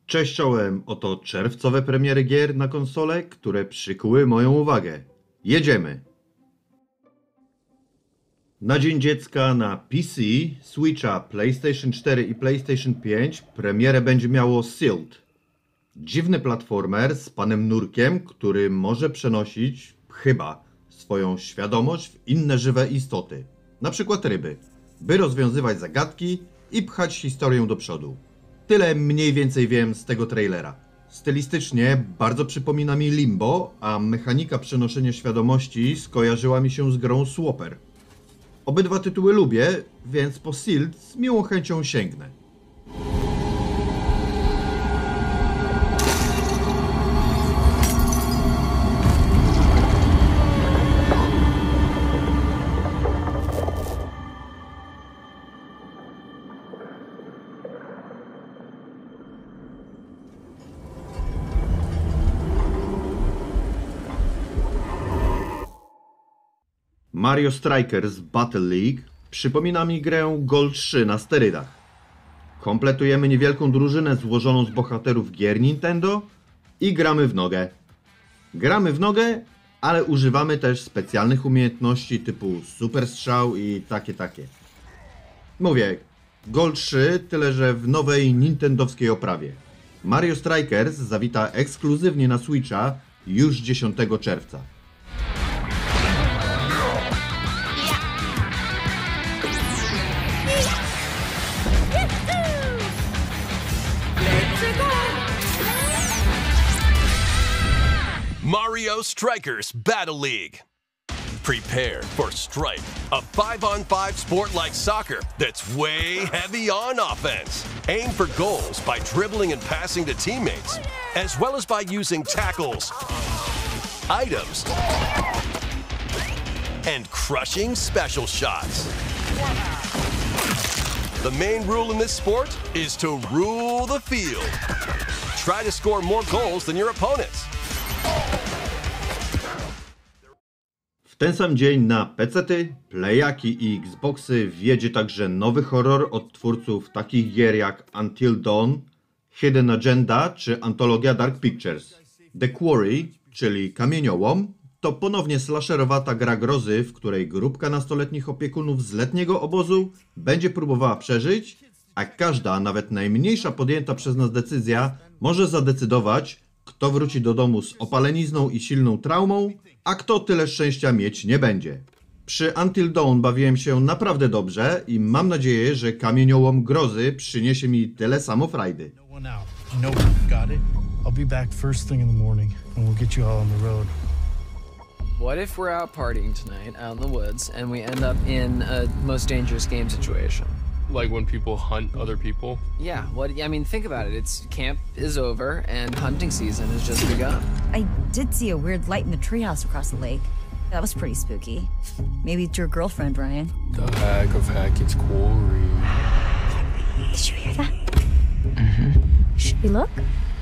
Cześć czołem, oto czerwcowe premiery gier na konsole, które przykuły moją uwagę. Jedziemy! Na Dzień Dziecka na PC, Switcha, PlayStation 4 i PlayStation 5 premierę będzie miało Sealed. Dziwny platformer z panem Nurkiem, który może przenosić, chyba, swoją świadomość w inne żywe istoty, na przykład ryby, by rozwiązywać zagadki i pchać historię do przodu. Tyle mniej więcej wiem z tego trailera. Stylistycznie bardzo przypomina mi Limbo, a mechanika przenoszenia świadomości skojarzyła mi się z grą Swapper. Obydwa tytuły lubię, więc po Sealed z miłą chęcią sięgnę. Mario Strikers Battle League przypomina mi grę Gold 3 na sterydach. Kompletujemy niewielką drużynę złożoną z bohaterów gier Nintendo i gramy w nogę. Gramy w nogę, ale używamy też specjalnych umiejętności typu super strzał i takie. Mówię, Gold 3, tyle że w nowej nintendowskiej oprawie. Mario Strikers zawita ekskluzywnie na Switcha już 10 czerwca. Mario Strikers Battle League. Prepare for Strike, a 5-on-5 sport like soccer that's way heavy on offense. Aim for goals by dribbling and passing to teammates, as well as by using tackles, items, and crushing special shots. The main rule in this sport is to rule the field. Try to score more goals than your opponents. W ten sam dzień na PC-ty, Playaki i Xboxy wjedzie także nowy horror od twórców takich gier jak Until Dawn, Hidden Agenda czy antologia Dark Pictures. The Quarry, czyli Kamieniołom, to ponownie slasherowata gra grozy, w której grupka nastoletnich opiekunów z letniego obozu będzie próbowała przeżyć, a każda, nawet najmniejsza podjęta przez nas decyzja może zadecydować, kto wróci do domu z opalenizną i silną traumą, a kto tyle szczęścia mieć nie będzie. Przy Until Dawn bawiłem się naprawdę dobrze i mam nadzieję, że Kamieniołom grozy przyniesie mi tyle samo frajdy. What if we're out partying tonight out in the woods and we end up in a most dangerous game situation? Like when people hunt other people? Yeah, I mean, think about it. Camp is over and hunting season has just begun. I did see a weird light in the treehouse across the lake. That was pretty spooky. Maybe it's your girlfriend, Ryan. The heck of heck, it's Corey. Did you hear that? Should we look?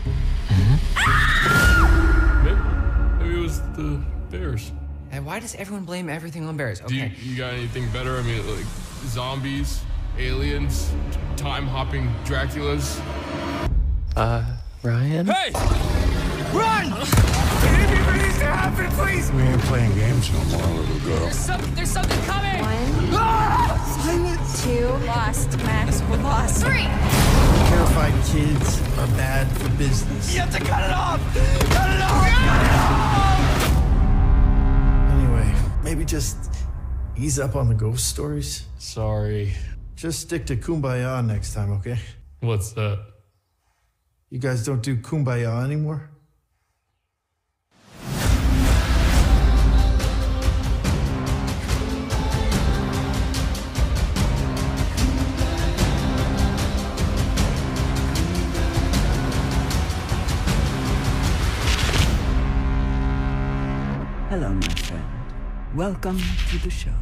Maybe it was the bears. And why does everyone blame everything on bears? Do Okay. you got anything better? I mean, like zombies, aliens, time-hopping Draculas. Ryan? Hey! Run! Anything needs to happen, please! We ain't playing games no more, little girl. There's something coming! 1, 2, lost. Max, we're lost. 3! Terrified kids are bad for business. You have to cut it off! Cut it off! Anyway, maybe just ease up on the ghost stories. Sorry. Just stick to Kumbaya next time, okay? What's that? You guys don't do Kumbaya anymore? Hello, my friend. Welcome to the show.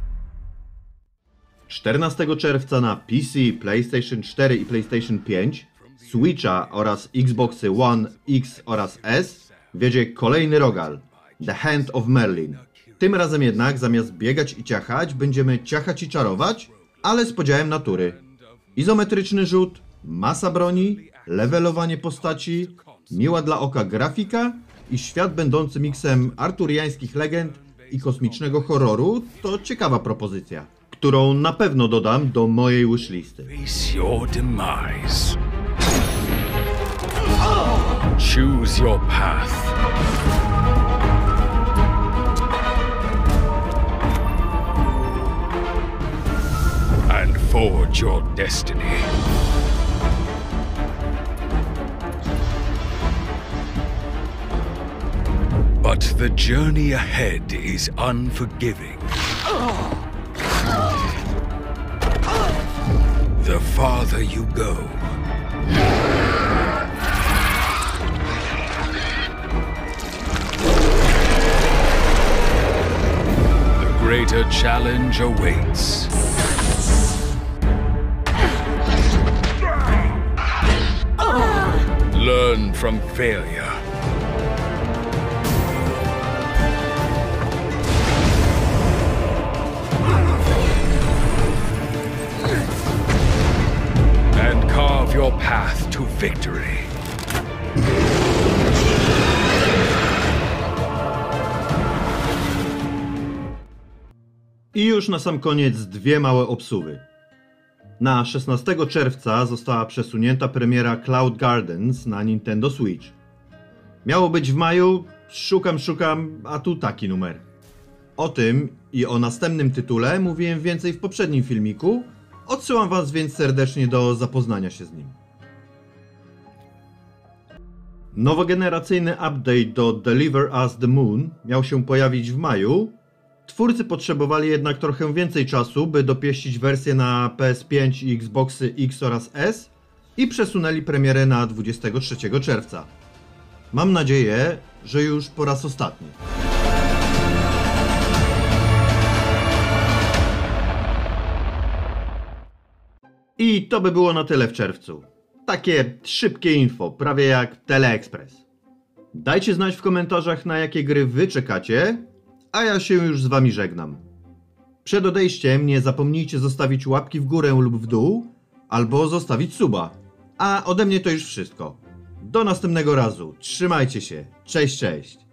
14 czerwca na PC, PlayStation 4 i PlayStation 5, Switcha oraz Xboxy One X oraz S wiedzie kolejny rogal, The Hand of Merlin. Tym razem jednak zamiast biegać i ciachać, będziemy ciachać i czarować, ale z podziałem natury. Izometryczny rzut, masa broni, levelowanie postaci, miła dla oka grafika i świat będący miksem arturiańskich legend i kosmicznego horroru to ciekawa propozycja, którą na pewno dodam do mojej wishlisty. Face your demise. Choose your path. And forge your destiny. But the journey ahead is unforgiving. The farther you go, the greater challenge awaits. Learn from failure. And carve your path to victory. I już na sam koniec dwie małe obsuwy. Na 16 czerwca została przesunięta premiera Cloud Gardens na Nintendo Switch. Miało być w maju, szukam, a tu taki numer. O tym i o następnym tytule mówiłem więcej w poprzednim filmiku, odsyłam was więc serdecznie do zapoznania się z nim. Nowogeneracyjny update do Deliver Us the Moon miał się pojawić w maju. Twórcy potrzebowali jednak trochę więcej czasu, by dopieścić wersję na PS5 i Xboxy X oraz S i przesunęli premierę na 23 czerwca. Mam nadzieję, że już po raz ostatni. I to by było na tyle w czerwcu. Takie szybkie info, prawie jak Teleexpress. Dajcie znać w komentarzach, na jakie gry wy czekacie, a ja się już z wami żegnam. Przed odejściem nie zapomnijcie zostawić łapki w górę lub w dół, albo zostawić suba. A ode mnie to już wszystko. Do następnego razu. Trzymajcie się. Cześć, cześć.